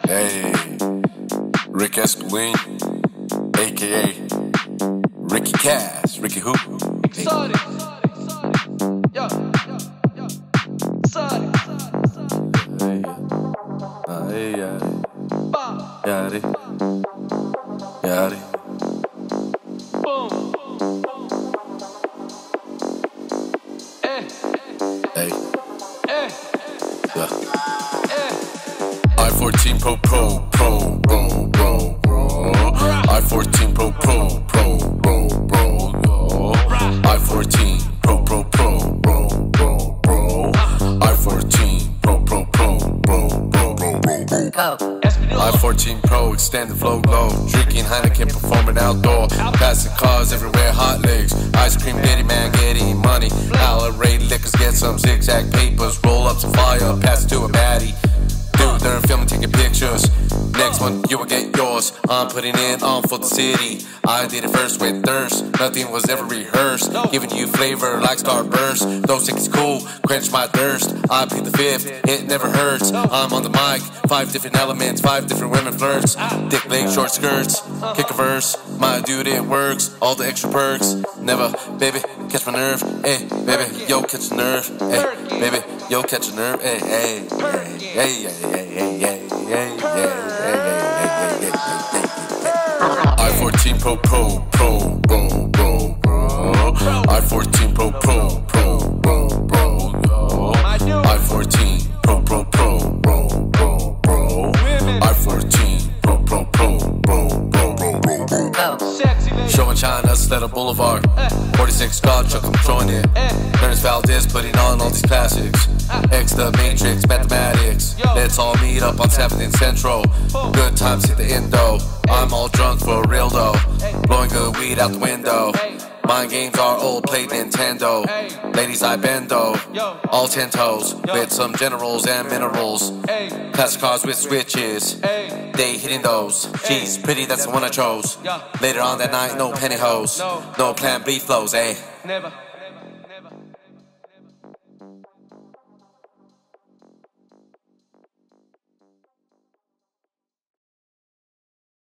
Hey, Rick Espalin, aka Ricky Cass, Ricky who? Sorry. Yeah. Sorry. Yari. Yari. Boom. Hey. Yeah. I-14 Pro. I-14 Pro. I-14 Pro. I-14 Pro, extend the flow glow. Drinking Heineken, performing outdoor. Passing cars everywhere, hot legs. Ice cream, getty man, getting money. Allied liquors, get some zigzag papers. Roll up some fire, pass it to a baddie. Dude, they're filming, taking pictures. Next one, you will get yours. I'm putting it on for the city. I did it first with thirst. Nothing was ever rehearsed. Giving you flavor like Starburst. Don't think it's cool, quench my thirst. I plead the fifth, it never hurts. I'm on the mic, 5 different elements, 5 different women flirts. Thick legs, short skirts, kick a verse. My dude, it works, all the extra perks. Never, baby, catch my nerve. Hey, baby, yo, catch a nerve. Hey, baby, yo, catch a nerve. Hey, hey, hey, hey, hey. I-14 Pro. I-14 Pro. I-14 Pro. I-14 Pro. Showing China, Sleta Boulevard. 46 God, Chuck, I'm throwing it. Ernest Valdez putting on all these classics. X the Matrix, mathematics. Let's all meet up on 7th and Central. Good times hit the endo. I'm all drunk for real though. Blowing good weed out the window. Mind games are old, played Nintendo. Ladies I bend though, all 10 toes. With some generals and minerals. Classic cars with switches, they hitting those. She's pretty, that's the one I chose. Later on that night, no pantyhose. No plan B flows, eh?